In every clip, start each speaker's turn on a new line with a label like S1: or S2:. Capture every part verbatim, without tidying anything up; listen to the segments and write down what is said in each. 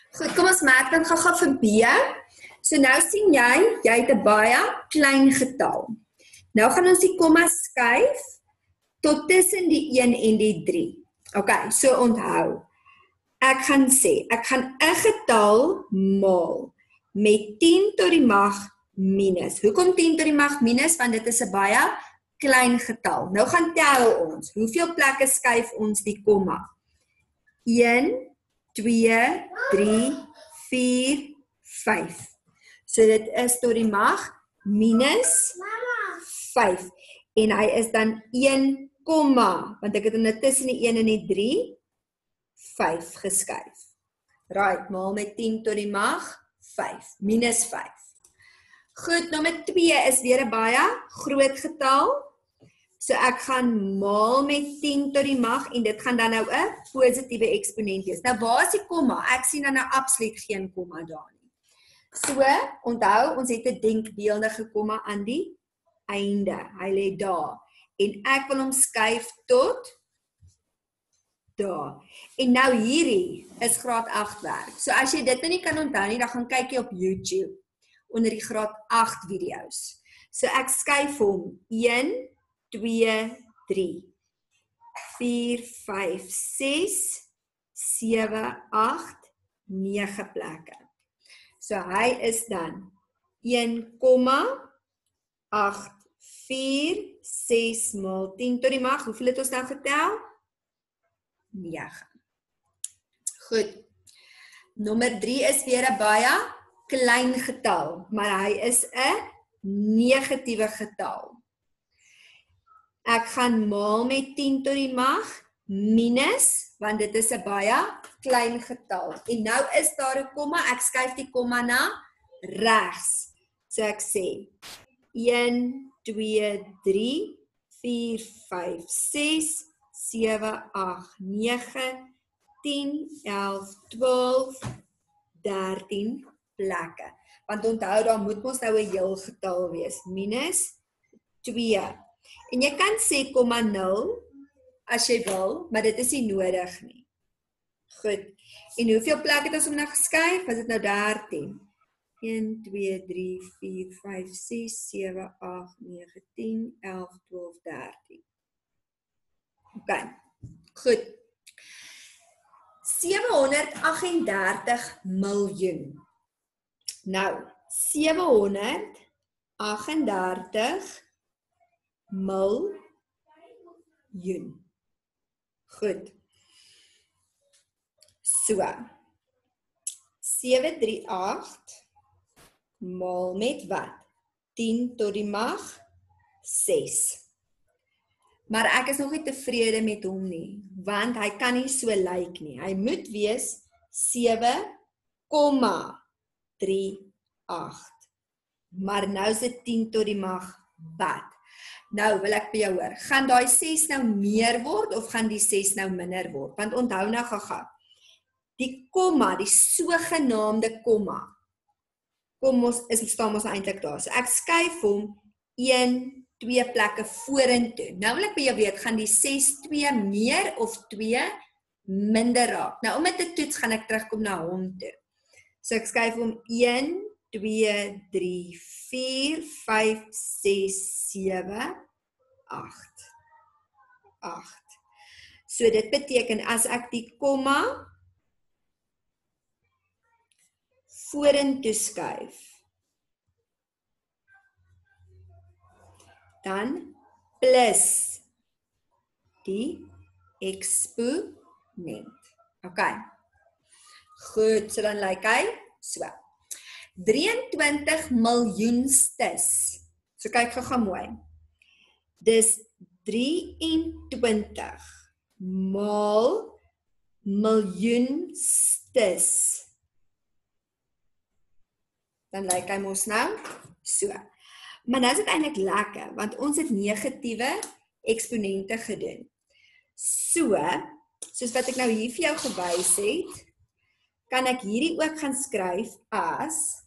S1: Goed, kom ons maak dan gou-gou vir B. So nou sien jy, jy het 'n baie klein getal. Nou gaan ons die komma skuif tot tussen die een en die drie. OK, so onthou. Ek gaan sê, ek gaan 'n getal maal met tien tot die mag minus. Hoekom tien tot die mag minus? Want dit is 'n baie klein getal. Nou gaan tel ons. Hoeveel plekke skuif ons die komma? een, twee, drie, vier, vyf. So dit is tot die mag minus vyf. En hy is dan een, want ek het in tussen die een en die drie, vyf geskuif. Right, maal met tien tot die mag vyf, minus vyf. Goed, nommer twee is weer 'n baie groot getal. So ek gaan maal met tien tot die mag en dit gaan dan nou 'n positiewe eksponent wees. Nou waar is die komma? Ek sien dan nou absoluut geen komma daar nie. So, onthou, ons het 'n denkbeeldige komma aan die einde. Hy lê daar. En ek wil hom skuif tot daar. En nou hierdie is graad agt werk. So as jy dit nie kan onthou nie, dan gaan kyk jy op YouTube onder die graad agt video's. So ek skuif hom een, twee, drie, vier, vyf, ses, sewe, agt, nege plekke. So hy is dan een komma agt vier ses maal tien tot die mag. Hoeveel het ons nou getel? nege. Goed. Nommer drie is weer 'n baie klein getal, maar hy is 'n negatiewe getal. Ek gaan maal met tien tot die mag minus, want dit is 'n baie klein getal. En nou is daar 'n komma, ek skuif die komma na regs. So ek sê een, twee, drie, vier, vyf, ses, sewe, agt, nege, tien, elf, twaalf, dertien plekke. Want onthou, daar moet ons nou 'n heel getal wees, minus twee. En jy kan sê komma nul as jy wil, maar dit is nie nodig nie. Goed. En hoeveel plekke het ons om nou geskuif? Was dit nou dertien? een, twee, drie, vier, vyf, ses, sewe, agt, nege, tien, elf, twaalf, dertien. OK. Goed. sewehonderd agt en dertig miljoen. Nou, sewehonderd agt en dertig miljoen. Goed. So. sewe drie agt maal met wat? tien tot die mag ses. Maar ek is nog nie tevrede met hom nie, want hy kan nie so lyk nie. Hy moet wees sewe komma drie agt. Maar nou is dit tien tot die mag wat? Nou wil ek by jou hoor, gaan daai ses nou meer word of gaan die ses nou minder word? Want onthou nou gaga, die komma, die sogenaamde komma, kom ons, is, staan ons eintlik daar. So ek skuif hom een, twee plekke vorentoe. Nou wil ek by jou weet, gaan die ses twee meer of twee minder raak? Nou om dit te toets, gaan ek terugkom na hom toe. So ek skuif hom een, twee, drie, vier, vyf, ses, sewe, agt. agt. So dit beteken, as ek die komma vorentoe skuif, dan plus die eksponent. OK. Goed, so dan lyk hy so. drieëntwintig miljoenstes. So kyk gou-gou mooi. Dis drieëntwintig maal miljoenstes. Dan lyk hy mos nou so. Maar nou is dit eintlik lekker, want ons het negatiewe eksponente gedoen. So, soos wat ek nou hier vir jou gewys het, kan ek hierdie ook gaan skryf as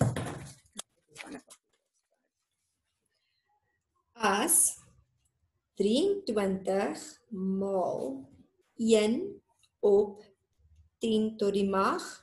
S1: as drieëntwintig maal een op tien tot die mag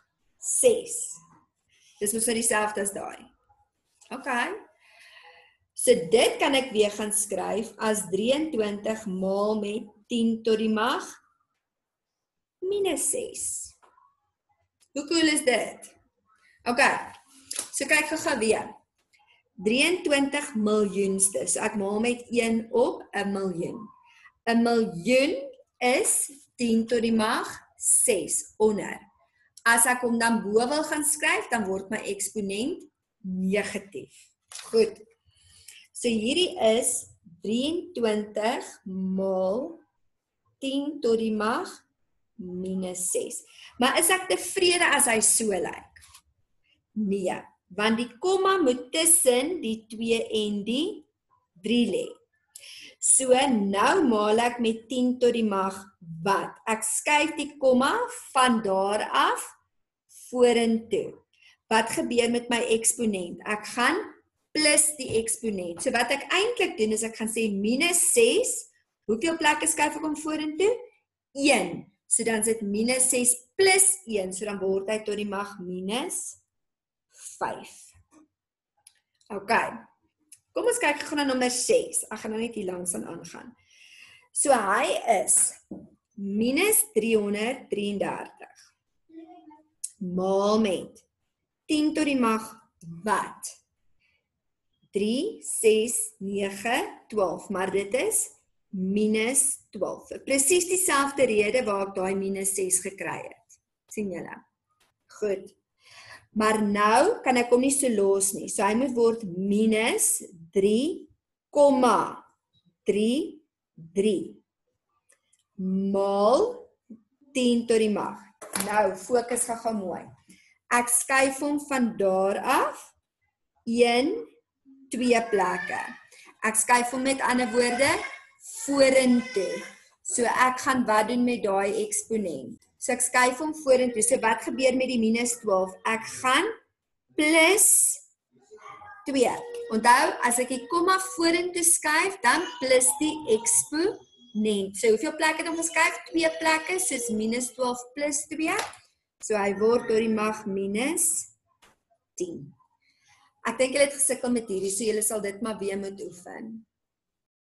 S1: ses. Dis mos nou dieselfde as daai. OK. So dit kan ek weer gaan skryf as drieëntwintig maal met tien tot die mag minus ses. Hoe cool is dit? OK. So kyk gou-gou weer. drieëntwintig miljoenste. So ek maal met een op 'n miljoen. 'n miljoen is tien tot die mag ses onder. As ek hom dan bo wil gaan skryf, dan word my eksponent negatief. Goed. So hierdie is drieëntwintig maal tien tot die mag minus ses. Maar is ek tevrede as hy so lyk? Nee, want die komma moet tussen die twee en die drie lê. So nou maal ek met tien tot die mag wat? Ek skuif die komma van daar af vorentoe. Wat gebeur met my eksponent? Ek gaan plus die eksponent. So wat ek eintlik doen is ek gaan sê minus ses. Hoeveel plekke skuif ek hom vorentoe? een. So dan is dit minus ses plus een. So dan word hy tot die mag minus vyf. OK. Kom ons kyk gou na nommer ses. Ek gaan nou net hier langs aan aangaan. So hy is minus driehonderddraieëndertig maal met tien tot die mag wat? drie, ses, nege, twaalf, maar dit is minus twaalf. Presies dieselfde rede waar ek daai minus ses gekry het. Sien julle? Goed. Maar nou kan ek hom nie so los nie. So hy moet word minus drie komma drie drie maal tien tot die mag. Nou, fokus gou-gou mooi. Ek skuif hom van daar af een, twee plekke. Ek skuif hom met ander woorde vorentoe. So ek gaan wat doen met daai eksponent? So ek skuif hom vorentoe. So wat gebeur met die minus twaalf? Ek gaan plus twee. Onthou, as ek die komma vorentoe skuif, dan plus die eksponent. So hoeveel plekke het hom geskuif? Twee plekke, soos minus twaalf plus twee. So hy word tot die mag minus tien. Ek dink julle het gesukkel met hierdie, so julle sal dit maar weer moet oefen.